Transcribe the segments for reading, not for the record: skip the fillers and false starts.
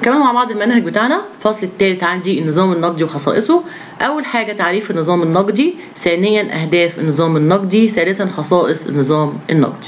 كمان مع بعض المنهج بتاعنا. الفصل الثالث عندي النظام النقدي وخصائصه. أول حاجة تعريف النظام النقدي، ثانيا أهداف النظام النقدي، ثالثا خصائص النظام النقدي.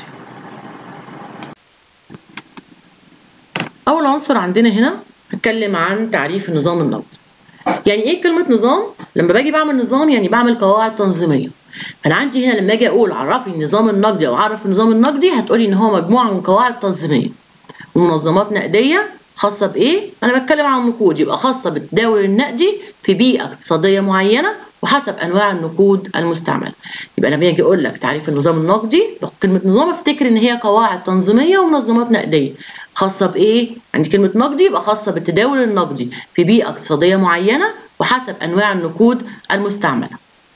أول عنصر عندنا هنا هتكلم عن تعريف النظام النقدي. يعني إيه كلمة نظام؟ لما باجي بعمل نظام يعني بعمل قواعد تنظيمية. فأنا عندي هنا لما أجي أقول عرفي النظام النقدي أو عرف النظام النقدي هتقولي إن هو مجموعة من قواعد تنظيمية ومنظمات نقدية خاصة بإيه؟ أنا بتكلم عن النقود، يبقى خاصة بالتداول النقدي في بيئة اقتصادية معينة وحسب أنواع النقود المستعملة. يبقى لما أجي أقول لك تعريف النظام النقدي، كلمة نظام افتكر إن هي قواعد تنظيمية ومنظمات نقدية خاصة بإيه؟ عندي كلمة نقدي يبقى خاصة بالتداول النقدي في بيئة اقتصادية معينة وحسب أنواع النقود المستعملة.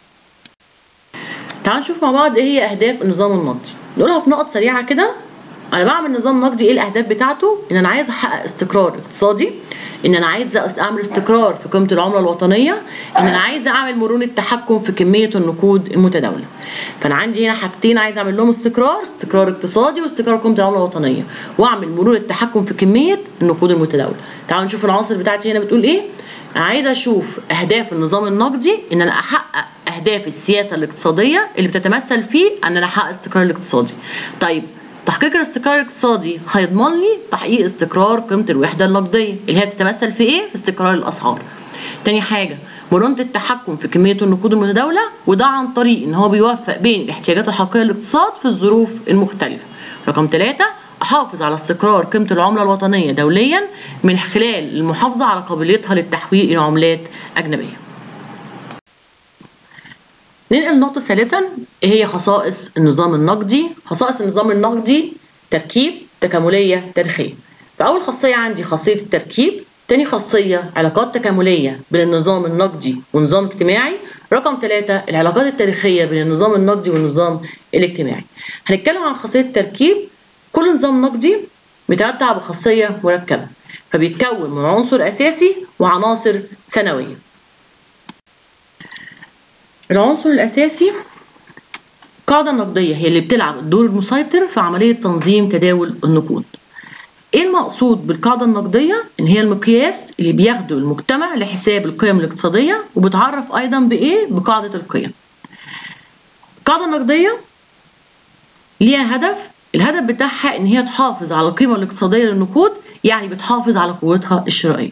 تعالوا نشوف مع بعض إيه هي أهداف النظام النقدي. نقولها في نقط سريعة كده. أنا بعمل نظام نقدي إيه الأهداف بتاعته؟ إن أنا عايز أحقق استقرار اقتصادي، إن أنا عايز أعمل استقرار في قيمة العملة الوطنية، إن أنا عايز أعمل مرونة تحكم في كمية النقود المتداولة. فأنا عندي هنا حاجتين عايز أعمل لهم استقرار اقتصادي واستقرار قيمة العملة الوطنية، وأعمل مرونة تحكم في كمية النقود المتداولة. تعالوا نشوف العناصر بتاعتي هنا بتقول إيه؟ أنا عايزة أشوف أهداف النظام النقدي، إن أنا أحقق أهداف السياسة الاقتصادية اللي بتتمثل في أن أنا أحقق الاستقرار الاقتصادي. طيب تحقيق الاستقرار الاقتصادي هيضمن لي تحقيق استقرار قيمة الوحدة النقدية اللي هي بتتمثل في ايه؟ في استقرار الأسعار. تاني حاجة مرونة التحكم في كمية النقود المتداولة، وده عن طريق ان هو بيوفق بين الاحتياجات الحقيقية للاقتصاد في الظروف المختلفة. رقم 3 أحافظ على استقرار قيمة العملة الوطنية دوليا من خلال المحافظة على قابليتها للتحويل إلى عملات أجنبية. ننقل النقطة ثالثا ايه هي خصائص النظام النقدي. خصائص النظام النقدي تركيب، تكاملية، تاريخية. فأول خاصية عندي خاصية التركيب، تاني خاصية علاقات تكاملية بين النظام النقدي والنظام الاجتماعي، رقم 3 العلاقات التاريخية بين النظام النقدي والنظام الاجتماعي. هنتكلم عن خاصية التركيب. كل نظام نقدي بيتمتع بخاصية مركبة فبيتكون من عنصر أساسي وعناصر ثانوية. العنصر الأساسي القاعدة النقدية هي اللي بتلعب الدور المسيطر في عملية تنظيم تداول النقود. ايه المقصود بالقاعدة النقدية؟ ان هي المقياس اللي بياخده المجتمع لحساب القيم الاقتصادية، وبتعرف ايضا بايه؟ بقاعدة القيم. القاعدة النقدية ليها هدف، الهدف بتاعها ان هي تحافظ على القيمة الاقتصادية للنقود، يعني بتحافظ على قوتها الشرائية.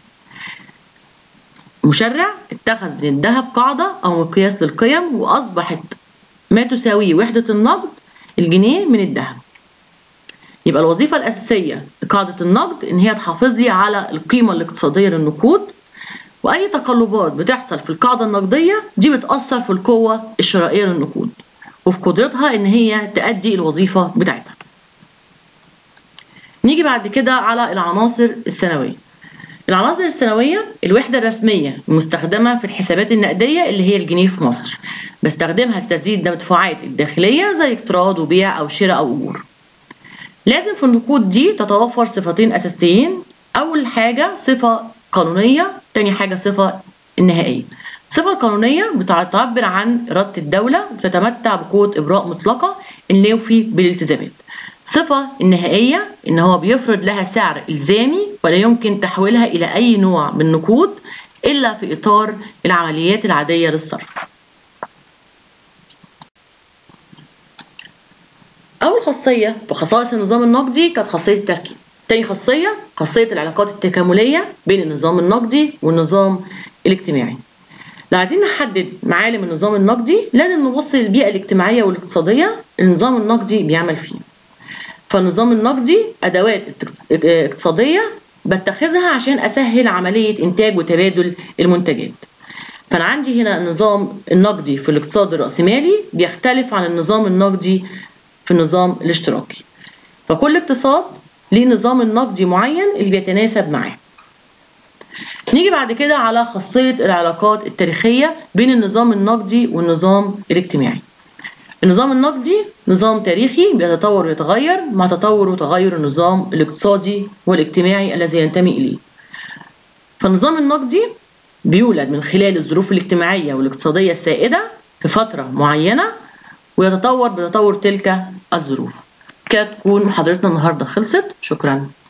مشرع اتخذ من الذهب قاعدة أو مقياس للقيم، وأصبحت ما تساويه وحدة النقد الجنيه من الذهب. يبقى الوظيفة الأساسية لقاعدة النقد إن هي تحافظ لي على القيمة الاقتصادية للنقود، وأي تقلبات بتحصل في القاعدة النقدية دي بتأثر في القوة الشرائية للنقود وفي قدرتها إن هي تأدي الوظيفة بتاعتها. نيجي بعد كده على العناصر الثانوية. العناصر الثانوية الوحدة الرسمية المستخدمة في الحسابات النقدية اللي هي الجنيه في مصر، بستخدمها لتسديد المدفوعات الداخلية زي اقتراض وبيع أو شراء أو أجور. لازم في النقود دي تتوفر صفتين أساسيين. أول حاجة صفة قانونية، تاني حاجة صفة النهائية. الصفة القانونية بتعبر عن إرادة الدولة وتتمتع بقوة إبراء مطلقة إن يوفي بالالتزامات. الصفة النهائية إن هو بيفرض لها سعر إلزامي ولا يمكن تحويلها إلى أي نوع من النقود إلا في إطار العمليات العادية للصرف. أول خاصية بخصائص النظام النقدي كانت خاصية التركيب. تاني خاصية العلاقات التكاملية بين النظام النقدي والنظام الاجتماعي. لو عايزين نحدد معالم النظام النقدي لازم نبص للبيئة الاجتماعية والاقتصادية النظام النقدي بيعمل فيه. فالنظام النقدي أدوات اقتصادية بتخذها عشان أسهل عملية إنتاج وتبادل المنتجات. فأنا عندي هنا النظام النقدي في الاقتصاد الرأسمالي بيختلف عن النظام النقدي في النظام الاشتراكي. فكل اقتصاد ليه نظام النقدي معين اللي بيتناسب معاه. نيجي بعد كده على خاصية العلاقات التاريخية بين النظام النقدي والنظام الاجتماعي. النظام النقدي نظام تاريخي بيتطور ويتغير مع تطور وتغير النظام الاقتصادي والاجتماعي الذي ينتمي إليه. فالنظام النقدي بيولد من خلال الظروف الاجتماعية والاقتصادية السائدة في فترة معينة ويتطور بتطور تلك الظروف. كده تكون محاضرتنا النهاردة خلصت. شكرا.